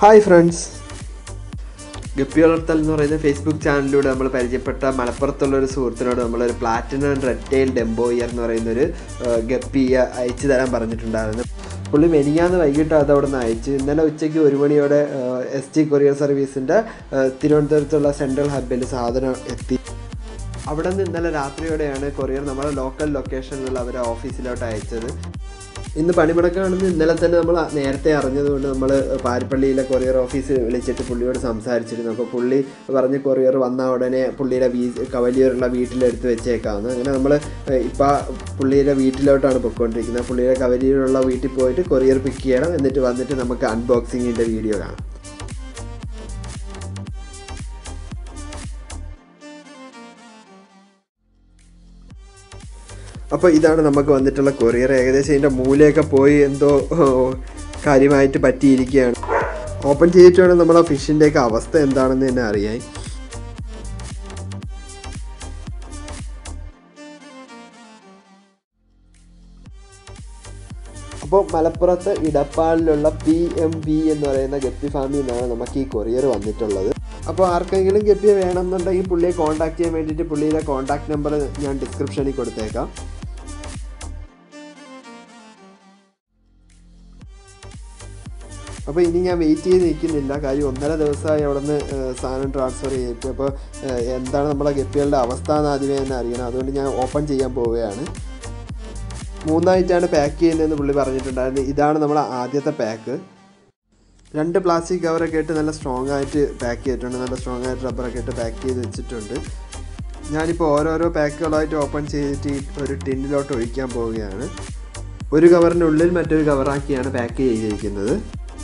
Hi friends, guppyvalarthal എന്ന് പറയുന്ന Facebook ചാനലിലൂടെ നമ്മൾ പരിചയപ്പെട്ട മലപ്പുറത്തുള്ള ഒരു സുഹൃത്തിനോട് നമ്മളൊരു പ്ലാറ്റിനം റെഡ് ടെയിൽ ഡെമ്പോയർ എന്ന് പറയുന്നൊരു ഗപ്പിയെ അയച്ചു തരാൻ പറഞ്ഞിട്ടുണ്ടായിരുന്നു. പുള്ളി മെനിഞ്ഞാന്ന് വൈകിട്ട് അത് അവിടെ നിന്ന് അയച്ചു. ഇന്നലെ ഉച്ചയ്ക്ക് 1 മണിയോടെ ST കൊറിയർ സർവീസിൻ്റെ തിരുവനന്തപുരത്തുള്ള സെൻട്രൽ ഹബ്ബിൽ സാധനം എത്തി. അവിടെ നിന്ന് ഇന്നലെ രാത്രിയോടെയാണ് കൊറിയർ നമ്മുടെ ലോക്കൽ ലൊക്കേഷനിലുള്ള അവരെ ഓഫീസിലോട്ട് അയച്ചത്. ഇന്ന് പണിമുടക്കാണെന്ന് ഇന്നലെ തന്നെ നമ്മൾ നേരത്തെ അറിഞ്ഞതുകൊണ്ട് നമ്മൾ പാരിപ്പള്ളിയിലെ കൊറിയർ ഓഫീസിൽ വിളിച്ചിട്ട് പുള്ളിയോട് സംസാരിച്ചിരുന്നു. അപ്പോൾ പുള്ളി പറഞ്ഞ് കൊറിയർ വന്ന ഉടനെ പുള്ളിയുടെ കവലിയൂരുള്ള വീട്ടിലെടുത്ത് വെച്ചേക്കാമെന്ന്. അങ്ങനെ നമ്മൾ ഇപ്പോൾ പുള്ളിയുടെ വീട്ടിലോട്ടാണ് പൊയ്ക്കൊണ്ടിരിക്കുന്നത്. പുള്ളിയുടെ കവലിയൂരുള്ള വീട്ടിൽ പോയിട്ട് കൊറിയർ പിക്ക് ചെയ്യണം, എന്നിട്ട് വന്നിട്ട് നമുക്ക് അൺബോക്സിങ്ങിൻ്റെ വീഡിയോ കാണാം. അപ്പോൾ ഇതാണ് നമുക്ക് വന്നിട്ടുള്ള കൊറിയർ. ഏകദേശം ഇതിൻ്റെ മൂലയൊക്കെ പോയി എന്തോ കാര്യമായിട്ട് പറ്റിയിരിക്കുകയാണ്. ഓപ്പൺ ചെയ്തിട്ട് വേണം നമ്മൾ ആ ഫിഷിൻ്റെയൊക്കെ അവസ്ഥ എന്താണെന്ന് തന്നെ അറിയാൻ. അപ്പോൾ മലപ്പുറത്ത് ഇടപ്പാളിലുള്ള PMV എന്ന് പറയുന്ന ഗപ്പി ഫാമിൽ നിന്നാണ് നമുക്ക് ഈ കൊറിയർ വന്നിട്ടുള്ളത്. അപ്പോൾ ആർക്കെങ്കിലും ഗപ്പിയെ വേണമെന്നുണ്ടെങ്കിൽ പുള്ളിയെ കോൺടാക്ട് ചെയ്യാൻ വേണ്ടിയിട്ട് പുള്ളിയുടെ കോൺടാക്ട് നമ്പർ ഞാൻ ഡിസ്ക്രിപ്ഷനിൽ കൊടുത്തേക്കാം. അപ്പോൾ ഇനി ഞാൻ വെയിറ്റ് ചെയ്ത് നിൽക്കുന്നില്ല. കാര്യം 1.5 ദിവസമായി അവിടെ നിന്ന് സാധനം ട്രാൻസ്ഫർ ചെയ്തിട്ട്. അപ്പോൾ എന്താണ് നമ്മളെ ഗപ്പികളുടെ അവസ്ഥ എന്ന് ആദ്യമേ തന്നെ അറിയണം. അതുകൊണ്ട് ഞാൻ ഓപ്പൺ ചെയ്യാൻ പോവുകയാണ്. 3 ആയിട്ടാണ് പാക്ക് ചെയ്യുന്നതെന്ന് പുള്ളി പറഞ്ഞിട്ടുണ്ടായിരുന്നു. ഇതാണ് നമ്മുടെ ആദ്യത്തെ പാക്ക്. 2 പ്ലാസ്റ്റിക് കവറൊക്കെ ഇട്ട് നല്ല സ്ട്രോങ് ആയിട്ട് പാക്ക് ചെയ്തിട്ടുണ്ട്. നല്ല സ്ട്രോങ് ആയിട്ട് റബ്ബറൊക്കെ ഇട്ട് പാക്ക് ചെയ്ത് വെച്ചിട്ടുണ്ട്. ഞാനിപ്പോൾ ഓരോരോ പാക്കുകളായിട്ട് ഓപ്പൺ ചെയ്തിട്ട് ഒരു ടിന്നിലോട്ട് ഒഴിക്കാൻ പോവുകയാണ്. ഒരു കവറിനുള്ളിൽ മറ്റൊരു കവറാക്കിയാണ് പാക്ക് ചെയ്തിരിക്കുന്നത്.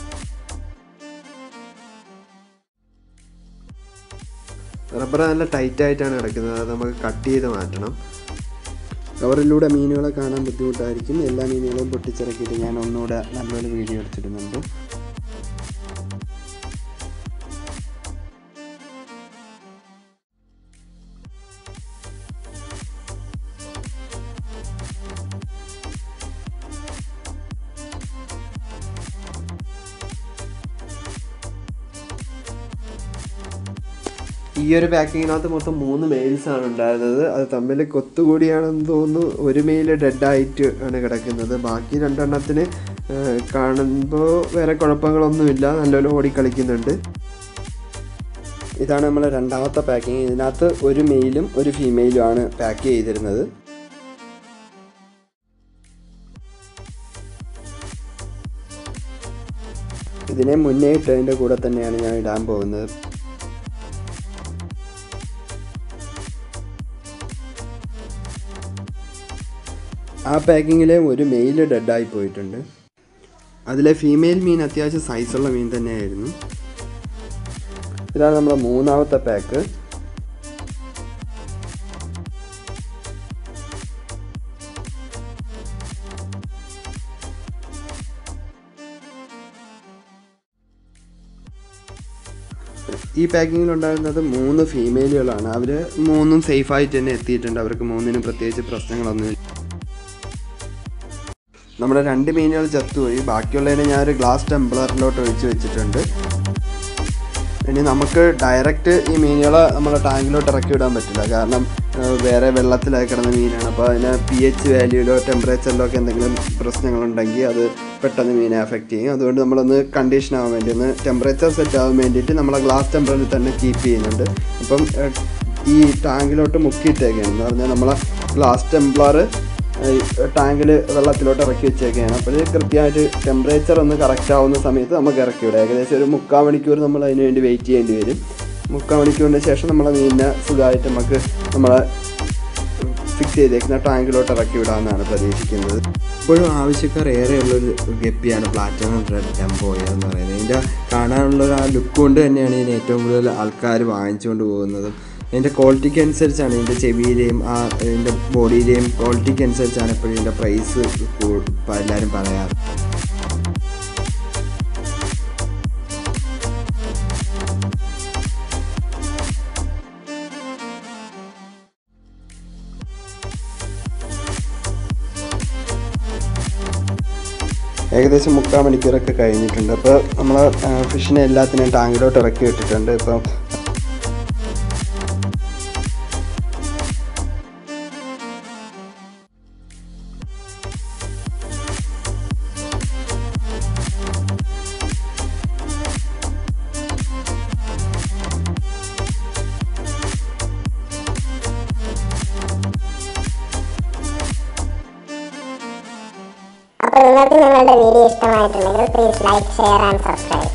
റബ്ബർ നല്ല ടൈറ്റായിട്ടാണ് കിടക്കുന്നത്. അത് നമുക്ക് കട്ട് ചെയ്ത് മാറ്റണം. കവറിലൂടെ മീനുകളെ കാണാൻ ബുദ്ധിമുട്ടായിരിക്കും. എല്ലാ മീനുകളും പൊട്ടിച്ചിറക്കിയിട്ട് ഞാൻ ഒന്നുകൂടെ നല്ലൊരു വീഡിയോ എടുത്തിടുന്നുണ്ട്. ഈ ഒരു പാക്കിങ്ങിനകത്ത് മൊത്തം 3 മെയിൽസാണ് ഉണ്ടായിരുന്നത്. അത് തമ്മിൽ കൊത്തുകൂടിയാണെന്ന് തോന്നുന്നു. ഒരു മെയിൽ ഡെഡായിട്ട് ആണ് കിടക്കുന്നത്. ബാക്കി 2 എണ്ണത്തിന് കാണുമ്പോൾ വേറെ കുഴപ്പങ്ങളൊന്നുമില്ല, നല്ലപോലെ ഓടിക്കളിക്കുന്നുണ്ട്. ഇതാണ് നമ്മൾ രണ്ടാമത്തെ പാക്കിങ്. ഇതിനകത്ത് ഒരു മെയിലും ഒരു ഫീമെയിലും ആണ് പാക്ക് ചെയ്തിരുന്നത്. ഇതിനെ മുന്നേ ഇട്ടതിൻ്റെ കൂടെ തന്നെയാണ് ഞാൻ ഇടാൻ പോകുന്നത്. ആ പാക്കിങ്ങിലെ ഒരു മെയിൽ ഡെഡായി പോയിട്ടുണ്ട്. അതിലെ ഫീമെയിൽ മീൻ അത്യാവശ്യം സൈസുള്ള മീൻ തന്നെയായിരുന്നു. ഇതാണ് നമ്മുടെ 3ാമത്തെ പാക്ക്. ഈ പാക്കിങ്ങിലുണ്ടായിരുന്നത് 3 ഫീമെയിലുകളാണ്. അവർ 3ഉം സേഫായിട്ട് തന്നെ എത്തിയിട്ടുണ്ട്. അവർക്ക് 3നും പ്രത്യേകിച്ച് പ്രശ്നങ്ങളൊന്നുമില്ല. നമ്മുടെ 2 മീനുകൾ ചത്തുപോയി. ബാക്കിയുള്ളതിനെ ഞാനൊരു ഗ്ലാസ് ടംബ്ലറിലോട്ട് ഒഴിച്ച് വെച്ചിട്ടുണ്ട്. ഇനി നമുക്ക് ഡയറക്റ്റ് ഈ മീനുകളെ നമ്മുടെ ടാങ്കിലോട്ട് ഇറക്കി വിടാൻ പറ്റില്ല. കാരണം വേറെ വെള്ളത്തിലായി കിടന്ന മീനാണ്. അപ്പോൾ അതിന് pH വാല്യൂയിലോ ടെമ്പറേച്ചറിലോ ഒക്കെ എന്തെങ്കിലും പ്രശ്നങ്ങളുണ്ടെങ്കിൽ അത് പെട്ടെന്ന് മീനെ അഫക്റ്റ് ചെയ്യും. അതുകൊണ്ട് നമ്മളൊന്ന് കണ്ടീഷൻ ആവാൻ വേണ്ടി, ഒന്ന് ടെമ്പറേച്ചർ സെറ്റ് ആവാൻ വേണ്ടിയിട്ട് നമ്മളെ ഗ്ലാസ് ടെമ്പറിൽ തന്നെ കീപ്പ് ചെയ്യുന്നുണ്ട്. അപ്പം ഈ ടാങ്കിലോട്ട് മുക്കിയിട്ടേക്കാണ് എന്ന് പറഞ്ഞാൽ നമ്മളെ ഗ്ലാസ് ടെംബ്ലർ ടാങ്കിൽ വെള്ളത്തിലോട്ട് ഇറക്കി വെച്ചേക്കുകയാണ്. അപ്പോൾ കൃത്യമായിട്ട് ടെമ്പറേച്ചർ ഒന്ന് കറക്റ്റ് ആവുന്ന സമയത്ത് നമുക്ക് ഇറക്കി വിടാം. ഏകദേശം ഒരു 3/4 മണിക്കൂർ നമ്മൾ അതിന് വേണ്ടി വെയിറ്റ് ചെയ്യേണ്ടി വരും. 3/4 മണിക്കൂറിന് ശേഷം നമ്മളെ മീനിനെ സുഖമായിട്ട് നമുക്ക് നമ്മളെ ഫിക്സ് ചെയ്തേക്കുന്ന ടാങ്കിലോട്ട് ഇറക്കി വിടാമെന്നാണ് പ്രതീക്ഷിക്കുന്നത്. ഇപ്പോഴും ആവശ്യക്കാർ ഏറെയുള്ളൊരു ഗപ്പിയാണ് പ്ലാറ്റിനം റെഡ് ഡെമ്പോയർ എന്ന് പറയുന്നത്. ഇതിൻ്റെ കാണാനുള്ളൊരു ആ ലുക്ക് കൊണ്ട് തന്നെയാണ് ഇതിന് ഏറ്റവും കൂടുതൽ ആൾക്കാർ വാങ്ങിച്ചുകൊണ്ട് പോകുന്നതും. അതിൻ്റെ ക്വാളിറ്റിക്ക് അനുസരിച്ചാണ്, ഇതിൻ്റെ ചെവിയിലെയും ഇതിൻ്റെ ബോഡിയിലെയും ക്വാളിറ്റിക്ക് അനുസരിച്ചാണ് എപ്പോഴും ഇതിൻ്റെ പ്രൈസ് എല്ലാവരും പറയാറ്. ഏകദേശം 3/4 മണിക്കൂറൊക്കെ കഴിഞ്ഞിട്ടുണ്ട്. അപ്പോൾ നമ്മൾ ഫിഷിനെ എല്ലാത്തിനെയും ടാങ്കിലോട്ട് ഇറക്കി വിട്ടിട്ടുണ്ട്. ഇപ്പം അപ്പോൾ നിങ്ങൾക്ക് ഞങ്ങളുടെ വീഡിയോ ഇഷ്ടമായിട്ടുണ്ടെങ്കിൽ please like, share and subscribe.